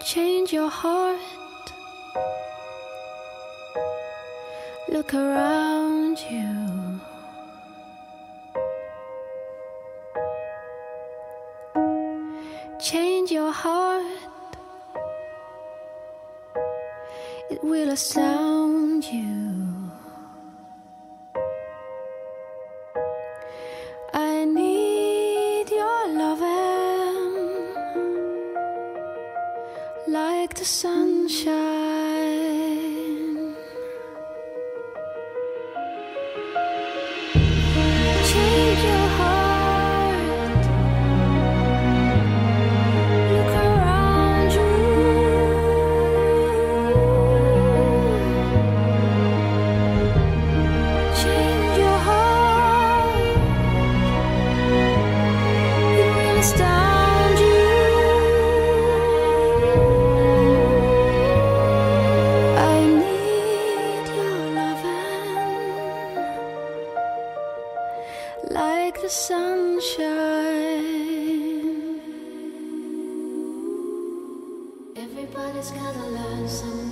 change your heart. Look around you. Change your heart. It will astound you. I need your loving like the sunshine. Change your heart. Look around you. Change your heart. It will astound you. I need your loving like the sunshine. Everybody's gotta learn something.